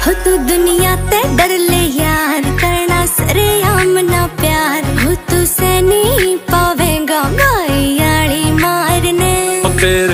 हो तू दुनिया ते डर ले यार, करना सरेआम ना प्यार, हो तू सैनी पावेगा भाई यारी मारने।